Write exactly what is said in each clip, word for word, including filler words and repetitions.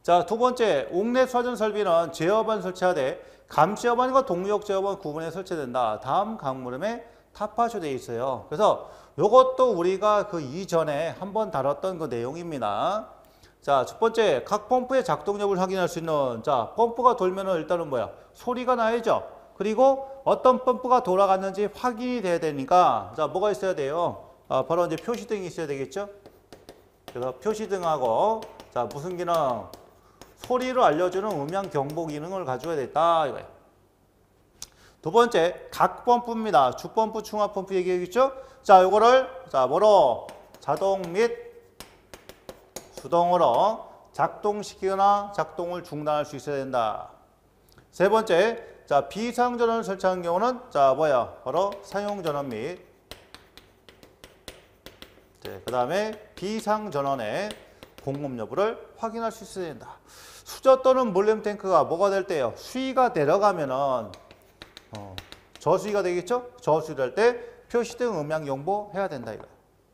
자, 두 번째, 옥내 수화전 설비는 제어반 설치하되 감시어반과 동력 제어반 구분에 설치된다. 다음 강물음에 타파쇼 되어 있어요. 그래서 이것도 우리가 그 이전에 한번 다뤘던 그 내용입니다. 자, 첫 번째, 각 펌프의 작동 여부를 확인할 수 있는, 자, 펌프가 돌면은 일단은 뭐야? 소리가 나야죠. 그리고 어떤 펌프가 돌아갔는지 확인이 돼야 되니까, 자, 뭐가 있어야 돼요? 아, 바로 이제 표시등이 있어야 되겠죠? 그래서 표시등하고, 자, 무슨 기능? 소리를 알려주는 음향 경보 기능을 가져야 됐다, 이거예요. 두 번째, 각 펌프입니다. 주펌프, 충합펌프 얘기했죠? 자, 요거를, 자, 뭐로? 자동 및 수동으로 작동시키거나 작동을 중단할 수 있어야 된다. 세 번째, 자, 비상전원을 설치한 경우는, 자, 뭐야? 바로 사용전원 및, 그 다음에 비상전원의 공급 여부를 확인할 수 있어야 된다. 수저 또는 몰렘 탱크가 뭐가 될 때요? 수위가 내려가면은, 어, 저수위가 되겠죠? 저수위를 할 때 표시등 음향 경보 해야 된다, 이거.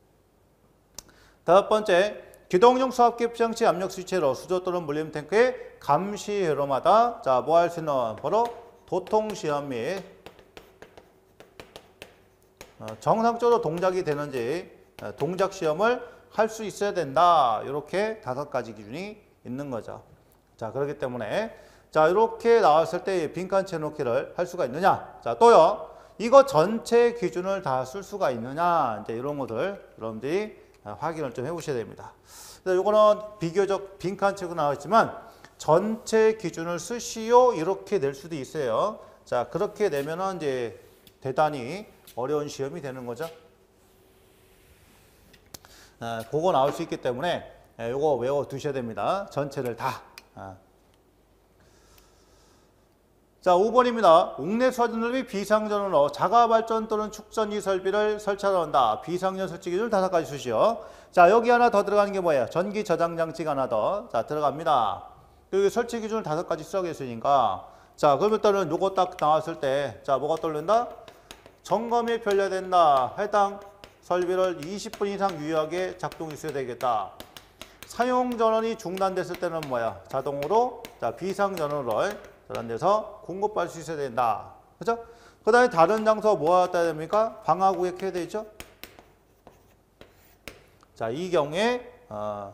다섯 번째, 기동용 수압기 장치 압력 스위치로 수저 또는 몰렘 탱크의 감시 회로마다, 자, 뭐 할 수 있는? 바로 도통 시험 및, 어, 정상적으로 동작이 되는지 동작 시험을 할 수 있어야 된다. 이렇게 다섯 가지 기준이 있는 거죠. 자, 그렇기 때문에, 자, 이렇게 나왔을 때 빈칸 채놓기를 할 수가 있느냐? 자, 또요, 이거 전체 기준을 다 쓸 수가 있느냐? 이제 이런 것들 여러분들이 확인을 좀 해보셔야 됩니다. 그래서 이거는 비교적 빈칸 채로 나왔지만 전체 기준을 쓰시오 이렇게 낼 수도 있어요. 자, 그렇게 내면은 이제 대단히 어려운 시험이 되는 거죠. 아, 그거 나올 수 있기 때문에 이거 외워 두셔야 됩니다. 전체를 다. 아. 자, 오 번입니다. 옥내 수화전 설비 비상전원으로 자가발전 또는 축전기 설비를 설치한다. 비상전 설치 기준 다섯 가지 수시요. 자, 여기 하나 더 들어가는 게 뭐예요? 전기 저장 장치가 하나 더. 자, 들어갑니다. 여기 설치 기준을 다섯 가지 수정했으니까. 자, 그럼 일단은 요거 딱 나왔을 때, 자, 뭐가 떠오른다? 점검이 변려된다. 해당 설비를 이십 분 이상 유효하게 작동했어야 되겠다. 사용 전원이 중단됐을 때는 뭐야? 자동으로, 자, 비상 전원을 전환돼서 공급받을 수 있어야 된다. 그죠? 그 다음에 다른 장소 뭐 갖다 해야 됩니까? 방화구에 켜야 되죠? 자, 이 경우에, 어,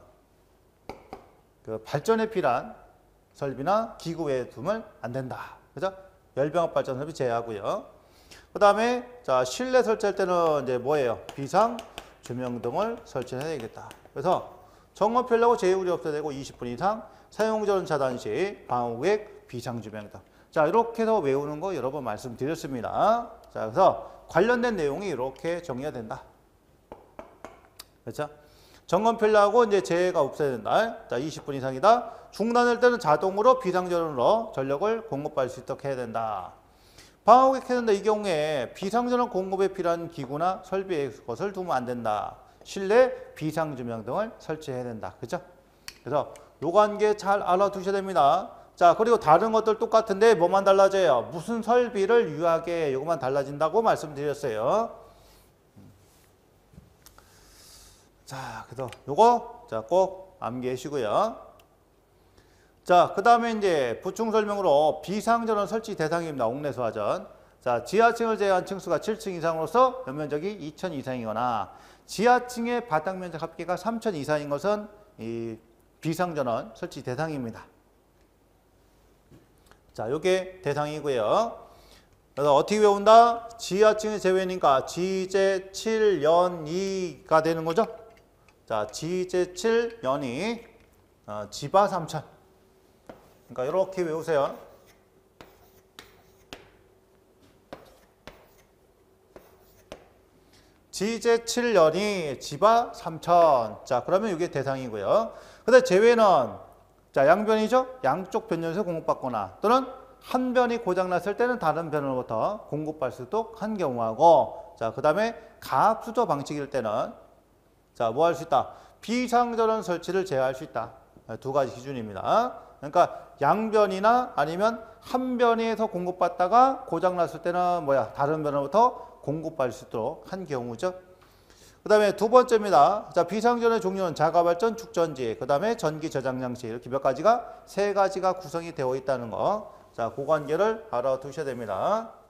그 발전에 필요한 설비나 기구 외에 두면 안 된다. 그죠? 열병합 발전 설비 제외하고요. 그 다음에, 자, 실내 설치할 때는 이제 뭐예요? 비상 조명등을 설치해야 되겠다. 그래서 점검 필요하고 제휴물이 없어야 되고 이십 분 이상 사용 전원 차단 시 방호구액 비상 조명등. 자, 이렇게 해서 외우는 거 여러 번 말씀드렸습니다. 자, 그래서 관련된 내용이 이렇게 정리가 된다. 그렇죠? 점검 필요하고 이제 재해가 없어야 된다. 자, 이십 분 이상이다. 중단할 때는 자동으로 비상 전원으로 전력을 공급받을 수 있도록 해야 된다. 방화구액 해야 된다. 이 경우에 비상전원 공급에 필요한 기구나 설비의 것을 두면 안 된다. 실내 비상조명 등을 설치해야 된다. 그죠? 그래서 요 관계 잘 알아두셔야 됩니다. 자, 그리고 다른 것들 똑같은데 뭐만 달라져요? 무슨 설비를 유효하게 요것만 달라진다고 말씀드렸어요. 자, 그래서 요거 자, 꼭 암기하시고요. 자, 그 다음에 이제 보충 설명으로 비상전원 설치 대상입니다. 옥내 수화전. 자, 지하층을 제외한 층수가 칠 층 이상으로서 연면적이 이천 이상이거나 지하층의 바닥 면적 합계가 삼천 이상인 것은 이 비상전원 설치 대상입니다. 자, 요게 대상이고요. 그래서 어떻게 외운다? 지하층의 제외니까 지제 칠 연이가 되는 거죠. 자, 지제 칠 연이 어, 지바 삼천. 그러니까 이렇게 외우세요. 지제 칠 연이 지바 삼천. 자, 그러면 이게 대상이고요. 근데 제외는 자, 양변이죠? 양쪽 변전에서 공급받거나 또는 한 변이 고장났을 때는 다른 변으로부터 공급받을 수 있도록 한 경우하고, 자, 그 다음에 가압수조 방식일 때는 자, 뭐 할 수 있다? 비상전원 설치를 제외할 수 있다. 두 가지 기준입니다. 그러니까 양변이나 아니면 한 변에서 공급받다가 고장났을 때는 뭐야? 다른 변으로부터 공급받을 수 있도록 한 경우죠. 그 다음에 두 번째입니다. 자, 비상전의 종류는 자가발전, 축전지, 그 다음에 전기 저장 장치 이렇게 몇 가지가 세 가지가 구성이 되어 있다는 거. 자, 그 관계를 알아두셔야 됩니다.